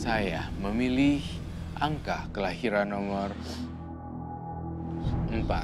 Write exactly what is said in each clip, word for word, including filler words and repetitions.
Saya memilih angka kelahiran nomor empat.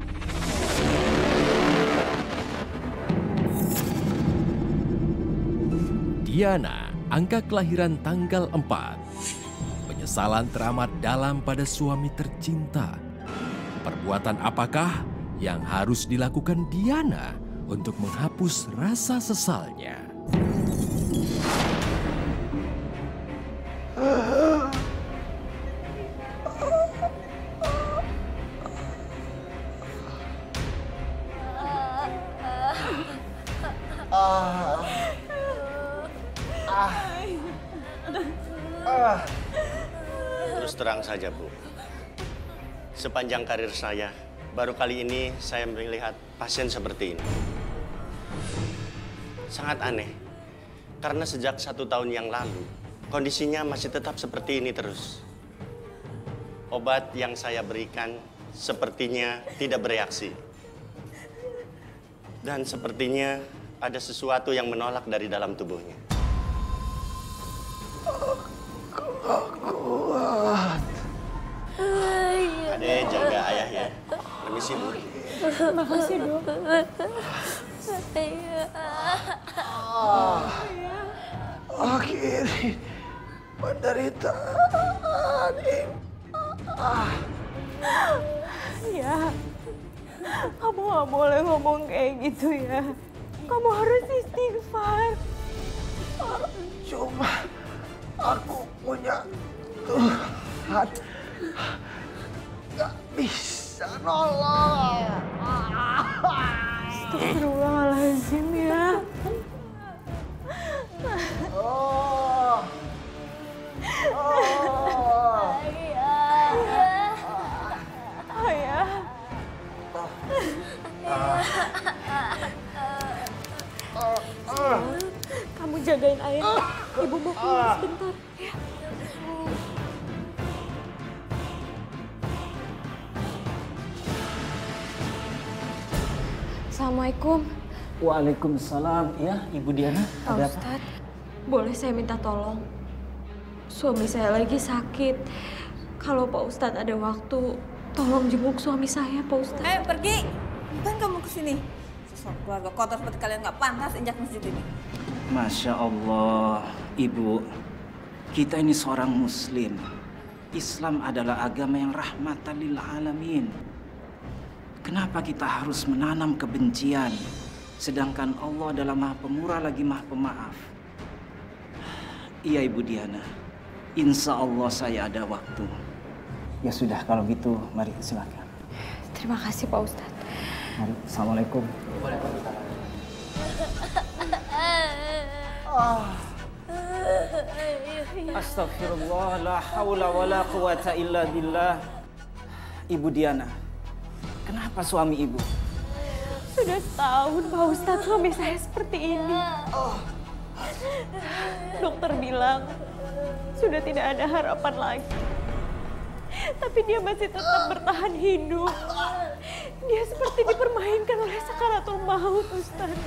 Diana, angka kelahiran tanggal empat. Penyesalan teramat dalam pada suami tercinta. Perbuatan apakah yang harus dilakukan Diana untuk menghapus rasa sesalnya? Terus terang saja, Bu. Sepanjang karir saya, baru kali ini saya melihat pasien seperti ini. Sangat aneh, karena sejak satu tahun yang lalu, kondisinya masih tetap seperti ini terus. Obat yang saya berikan sepertinya tidak bereaksi. Dan sepertinya ada sesuatu yang menolak dari dalam tubuhnya. Kuat. Adek jaga ayah ya. Permisi, Bu. Makasih, Dok. Ah, akhirnya penderitaan ini. Ah. Ya, kamu gak boleh ngomong kayak gitu ya. Kamu harus istighfar. Cuma aku punya Tuhan. Gak bisa nolong. Astagfirullahaladzim ya. Oh. Oh. Ayah. Kamu jagain ayah. Ibu mau keluar sebentar. Ya. Assalamualaikum. Waalaikumsalam. Ya, Ibu Diana, Pak ada apa? Ustadz, boleh saya minta tolong? Suami saya lagi sakit. Kalau Pak Ustadz ada waktu, tolong jenguk suami saya, Pak Ustadz. Eh, pergi! Bukan kamu kesini. Sosok keluarga kotor seperti kalian nggak pantas injak masjid ini. Masya Allah, Ibu. Kita ini seorang Muslim. Islam adalah agama yang rahmatan lil alamin. Kenapa kita harus menanam kebencian? Sedangkan Allah adalah Maha Pemurah lagi Maha Pemaaf. Iya, Ibu Diana. Insya Allah saya ada waktu. Ya sudah, kalau gitu mari silakan. Terima kasih, Pak Ustadz. Mari. Assalamualaikum. Astagfirullah, la haula wa la quwata illa billah. Ibu Diana, kenapa suami Ibu? Sudah setahun, Pak Ustadz, suami saya seperti ini. Dokter bilang, sudah tidak ada harapan lagi. Tapi dia masih tetap bertahan hidup. Dia seperti dipermainkan oleh sakaratul maut, Ustadz.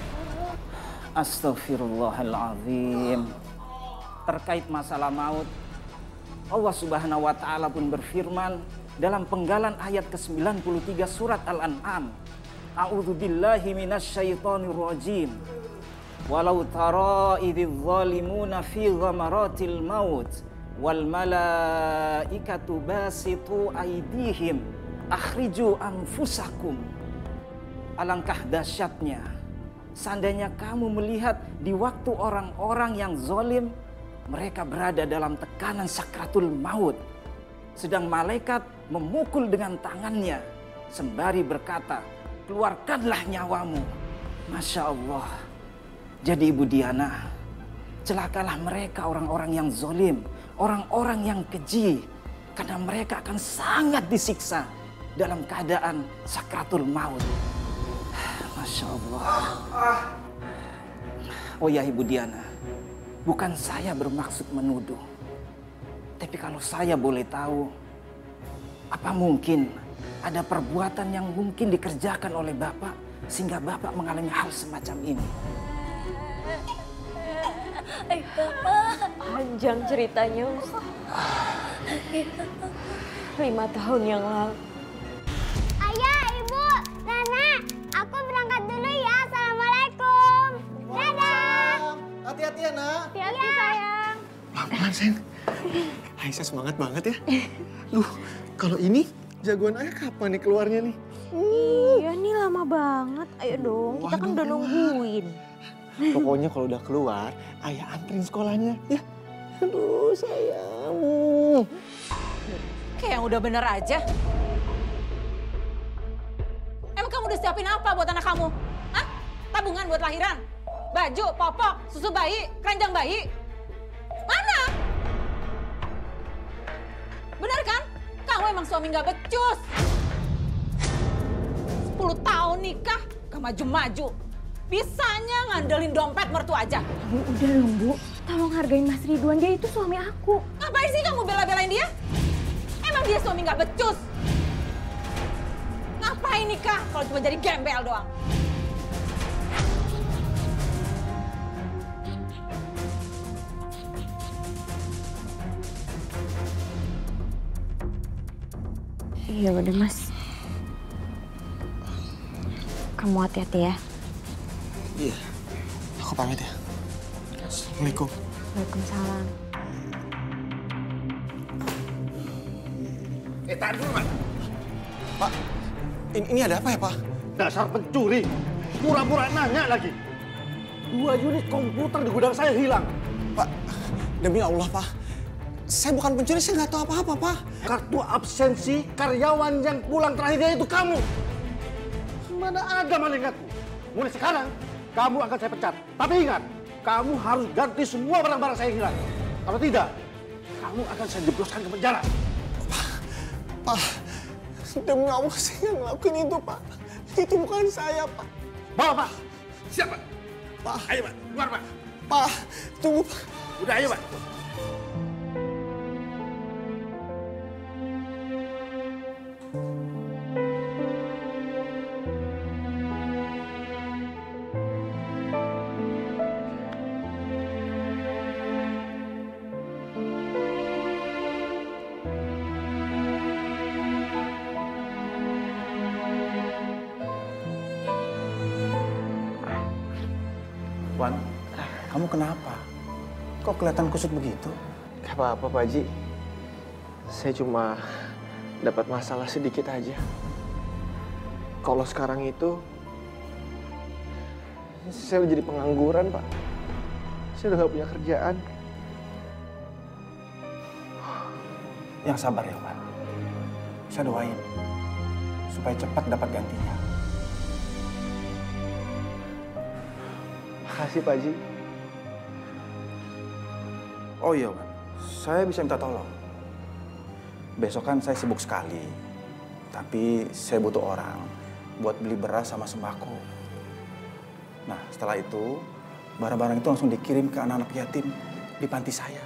Astagfirullahaladzim. Terkait masalah maut, Allah Subhanahu wa Ta'ala pun berfirman dalam penggalan ayat ke sembilan puluh tiga surat Al-An'am. A'udzu billahi minasyaitonir rajim. Walau tara idzal zalimuna fi ghamaratil maut wal malaikatu basitu aydihim akhriju anfusakum. Alangkah dahsyatnya seandainya kamu melihat di waktu orang-orang yang zalim mereka berada dalam tekanan sakratul maut, sedang malaikat memukul dengan tangannya sembari berkata, keluarkanlah nyawamu. Masya Allah. Jadi Ibu Diana, celakalah mereka orang-orang yang zalim, orang-orang yang keji, karena mereka akan sangat disiksa dalam keadaan sakratul maut. Masya Allah. Oh ya Ibu Diana, bukan saya bermaksud menuduh. Tapi kalau saya boleh tahu, apa mungkin ada perbuatan yang mungkin dikerjakan oleh Bapak sehingga Bapak mengalami hal semacam ini? Ayah, Panjang ceritanya, Ustaz. Lima tahun yang lalu. Ayah, Ibu, Nenek, aku berangkat dulu ya. Assalamualaikum. Dadah. Hati-hati ya, Nak. Hati-hati, sayang. Pelan-pelan, Sen. Aisyah semangat banget ya. Duh, kalau ini jagoan ayah kapan nih keluarnya nih? Iya nih lama banget. Ayo dong, kita kan udah nungguin. Pokoknya kalau udah keluar, ayah anterin sekolahnya ya. Aduh, sayang. Kayak yang udah bener aja. Emang kamu udah siapin apa buat anak kamu? Hah? Tabungan buat lahiran? Baju, popok, susu bayi, keranjang bayi? Mana? Bener kan? Kamu emang suami nggak becus. Sepuluh tahun nikah, gak maju-maju. Bisanya ngandelin dompet mertua aja. Bu, udah dong, Bu. Tolong hargain Mas Ridwan, dia itu suami aku. Ngapain sih kamu bela-belain dia? Emang dia suami nggak becus? Ngapain nikah kalau cuma jadi gembel doang? Iya udah, Mas. Kamu hati-hati ya. Iya, aku pamit ya. Assalamualaikum. Waalaikumsalam. Eh, tahan dulu, Pak. Pak, ini, ini ada apa ya, Pak? Dasar pencuri. Pura-pura nanya lagi. Dua unit komputer di gudang saya hilang. Pak, demi Allah, Pak. Saya bukan pencuri, saya nggak tahu apa-apa, Pak. Kartu absensi karyawan yang pulang terakhirnya itu kamu. Mana ada malaikat? Mulai sekarang, kamu akan saya pecat. Tapi ingat, kamu harus ganti semua barang-barang saya hilang. Kalau tidak, kamu akan saya jebloskan ke penjara. Pak, Pak, demi Allah saya nggak ngelakuin itu, Pak. Itu bukan saya, Pak. Bawa, Pak. Siapa? Pak. Ayo, Pak. Keluar, Pak. Pak, tunggu, Pak. Udah, ayo, Pak. Wan, kamu kenapa? Kok kelihatan kusut begitu? Gak apa-apa, Pak Haji. Saya cuma dapat masalah sedikit aja. Kalau sekarang itu, saya jadi pengangguran, Pak. Saya udah gak punya kerjaan. Yang sabar ya, Wan. Saya doain supaya cepat dapat gantinya. Makasih, Pak Haji. Oh iya, Wan. Saya bisa minta tolong. Besok kan saya sibuk sekali. Tapi saya butuh orang buat beli beras sama sembako. Nah, setelah itu, barang-barang itu langsung dikirim ke anak-anak yatim di panti saya.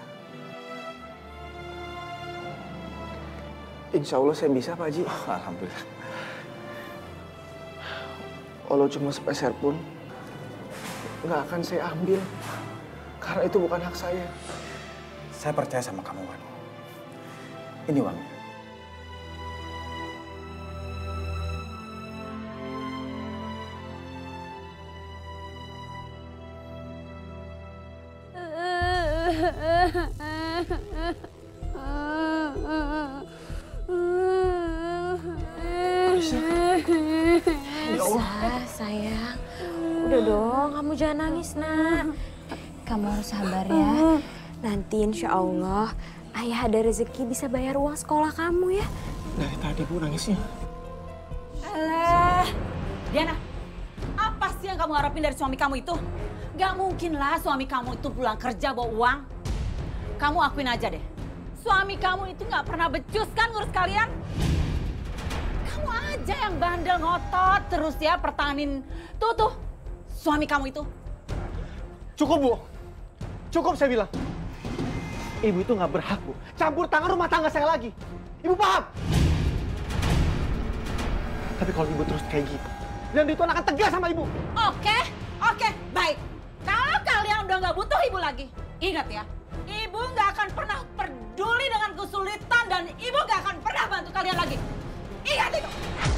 Insya Allah saya bisa, Pak Haji. Oh, alhamdulillah. Walau cuma sepeser pun, nggak akan saya ambil. Karena itu bukan hak saya. Saya percaya sama kamu, Wan. Ini uangnya. Aisyah, sayang. Udah dong, kamu jangan nangis, nak. Kamu harus sabar ya. Nanti insya Allah, ayah ada rezeki bisa bayar uang sekolah kamu ya. Dari tadi Bu nangisnya. Alah, Diana, apa sih yang kamu harapin dari suami kamu itu? Gak mungkin lah suami kamu itu pulang kerja bawa uang. Kamu akuin aja deh, suami kamu itu gak pernah becus kan ngurus kalian? Kamu aja yang bandel ngotot terus ya pertahanin tuh tuh suami kamu itu. Cukup, Bu. Cukup saya bilang. Ibu itu nggak berhak, Bu. Campur tangan rumah tangga saya lagi. Ibu paham? Tapi kalau Ibu terus kayak gitu, dan itu akan tegas sama Ibu. Oke, oke, baik. Kalau kalian udah nggak butuh Ibu lagi, Ingat ya, ibu nggak akan pernah peduli dengan kesulitan dan ibu nggak akan pernah bantu kalian lagi. Ingat itu.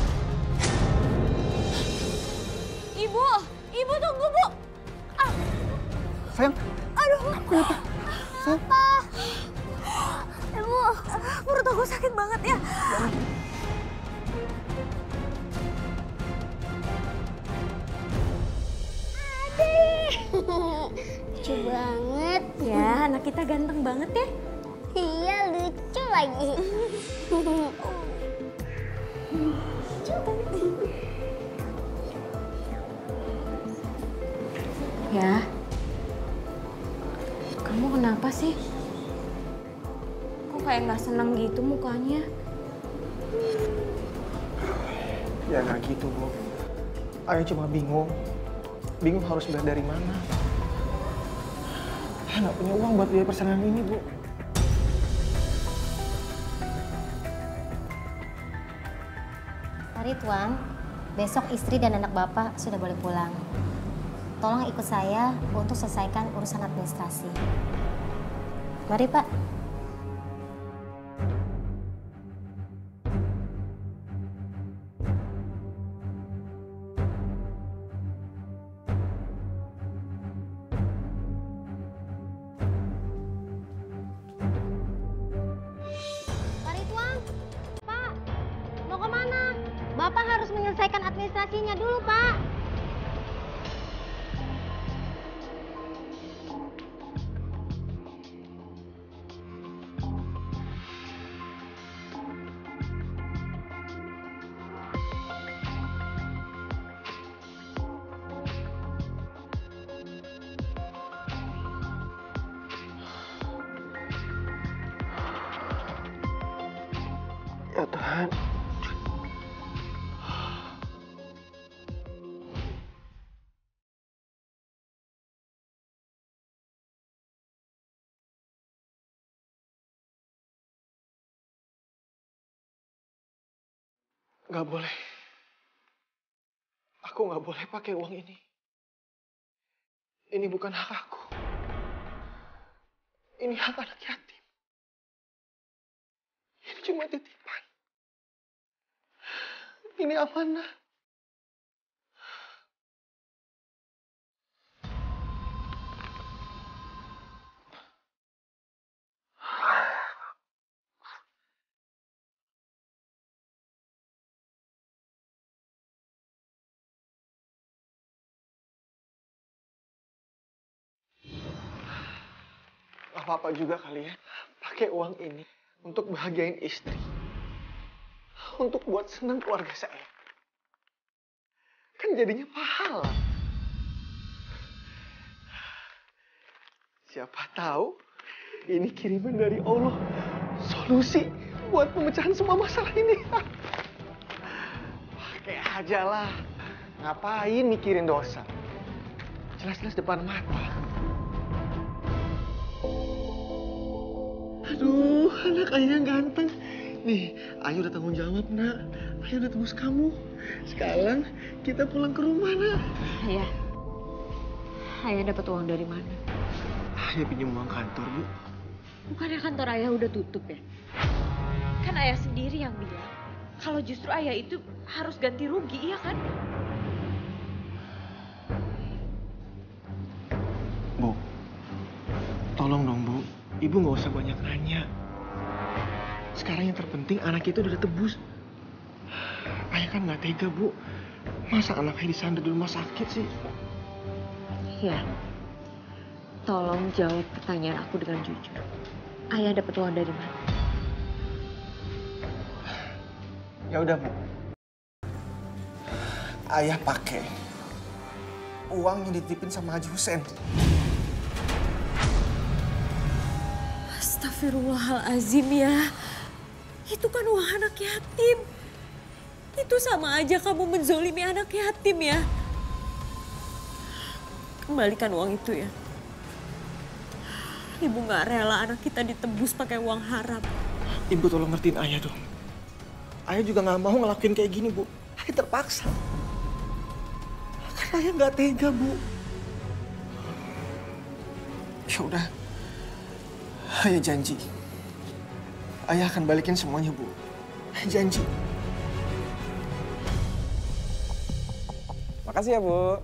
Ibu, ibu tunggu bu. Ah. Sayang. Aduh. Kenapa? Sayang. Ibu, perut aku sakit banget ya. Lucu banget. Ya, anak kita ganteng banget ya. Iya, lucu lagi. Ya, kamu kenapa sih? Kok kayak nggak senang gitu mukanya? Ya nggak gitu, Bu. Ayah cuma bingung. Bingung harus bayar dari mana. Ayah nggak punya uang buat biaya persalinan ini, Bu. Pak Ridwan, besok istri dan anak Bapak sudah boleh pulang. Tolong ikut saya untuk selesaikan urusan administrasi. Mari, Pak. Pak Ridwan, Pak, mau kemana? Bapak harus menyelesaikan administrasinya dulu, Pak. Ya Tuhan. Gak boleh. Aku gak boleh pakai uang ini. Ini bukan hak aku. Ini hak anak yatim. Ini cuma titipan. Ini amanah. Gak apa-apa juga kali ya. Pakai uang ini untuk bahagiain istri. Untuk buat senang keluarga saya. Kan jadinya pahala. Siapa tahu ini kiriman dari Allah. Solusi buat pemecahan semua masalah ini. Pakai aja lah. Ngapain mikirin dosa? Jelas-jelas depan mata. Aduh, anak ayah yang ganteng. Nih, Ayu udah tanggung jawab, nak. Ayu udah tebus kamu. Sekarang kita pulang ke rumah, nak. Ayah, ayah dapat uang dari mana? Ayah pinjam uang kantor, Bu. Bukannya kantor ayah udah tutup ya? Kan ayah sendiri yang bilang kalau justru ayah itu harus ganti rugi, iya kan? Bu, tolong dong, Bu. Ibu nggak usah banyak nanya. Sekarang yang terpenting anak itu udah ditebus. Ayah kan nggak tega, Bu. Masa anak ayah disandra di rumah sakit sih? Ya, tolong jawab pertanyaan aku dengan jujur. Ayah dapat uang dari mana? Ya udah, Bu. Ayah pakai uang yang dititipin sama Haji Hussein. Astagfirullahalazim ya. Itu kan uang anak yatim. Itu sama aja kamu menzolimi anak yatim ya. Kembalikan uang itu ya. Ibu gak rela anak kita ditebus pakai uang haram. Ibu tolong ngertiin ayah dong. Ayah juga gak mau ngelakuin kayak gini, Bu. Ayah terpaksa. Karena ayah gak tega, Bu. Ya udah, Ayah janji. Ayah akan balikin semuanya, Bu. Janji. Makasih ya, Bu.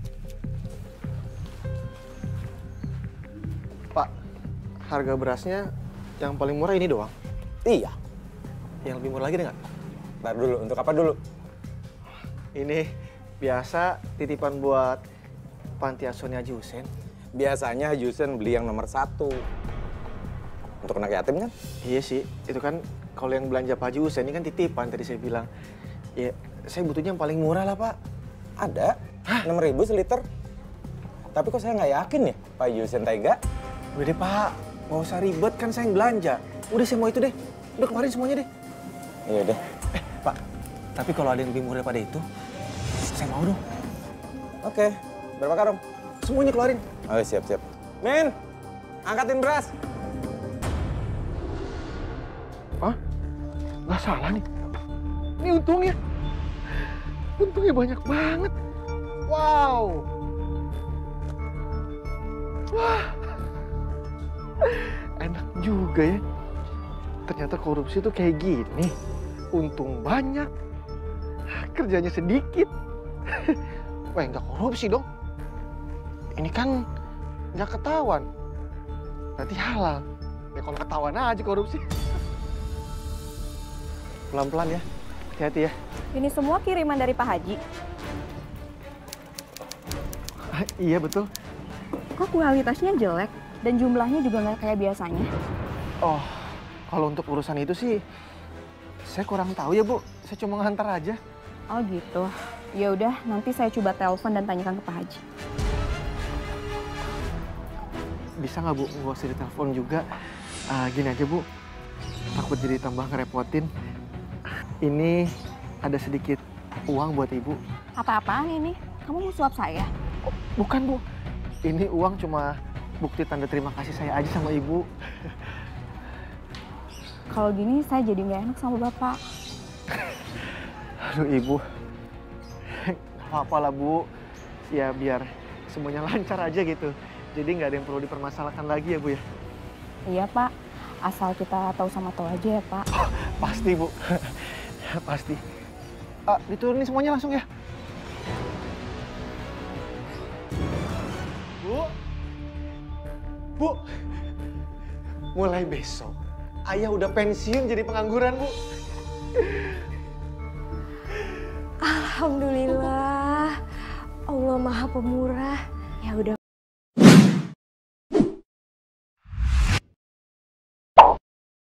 Pak, harga berasnya yang paling murah ini doang. Iya. Yang lebih murah lagi ada nggak? Ntar dulu, untuk apa dulu? Ini biasa titipan buat panti asuhan Haji Husen. Biasanya Haji Husen beli yang nomor satu. Untuk anak yatim kan? Iya sih, itu kan kalau yang belanja Pak Haji Husen ini kan titipan tadi saya bilang. Ya, saya butuhnya yang paling murah lah, Pak. Ada, enam ribu seliter. Tapi kok saya nggak yakin ya Pak Haji Husen tega? Udah deh, Pak. Nggak usah ribet, kan saya yang belanja. Udah, saya mau itu deh. Udah keluarin semuanya deh. Iya deh. Eh, Pak. Tapi kalau ada yang lebih murah daripada itu, saya mau dong. Oke, berapa karung? Semuanya keluarin. Oh, siap, siap. Min, angkatin beras. Hah? Nggak salah nih. Ini untungnya. Untungnya banyak banget. Wow. Wah. Enak juga ya. Ternyata korupsi tuh kayak gini. Untung banyak. Kerjanya sedikit. Wah, nggak korupsi dong. Ini kan nggak ketahuan. Berarti halal. Ya kalau ketahuan aja korupsi. Pelan-pelan ya. Hati-hati ya. Ini semua kiriman dari Pak Haji. Ah, iya betul. Kok kualitasnya jelek dan jumlahnya juga nggak kayak biasanya? Oh, kalau untuk urusan itu sih saya kurang tahu ya, Bu. Saya cuma ngantar aja. Oh gitu. Ya udah, nanti saya coba telepon dan tanyakan ke Pak Haji. Bisa nggak, Bu? Nggak usah ditelepon juga. Uh, gini aja, Bu. Takut jadi tambah ngerepotin. Ini ada sedikit uang buat Ibu. Apa-apaan ini? Kamu mau suap saya? Oh, bukan, Bu. Ini uang cuma bukti tanda terima kasih saya aja sama Ibu. Kalau gini saya jadi nggak enak sama Bapak. Aduh, Ibu. Gak apa-apa lah, Bu. Ya biar semuanya lancar aja gitu. Jadi nggak ada yang perlu dipermasalahkan lagi ya, Bu ya? Iya, Pak. Asal kita tahu sama tahu aja ya, Pak. Oh, pasti, Bu. Pasti. Ah, diturunin semuanya langsung ya. Bu. Bu. Mulai besok, Ayah udah pensiun jadi pengangguran, Bu. Alhamdulillah. Allah Maha Pemurah. Ya udah.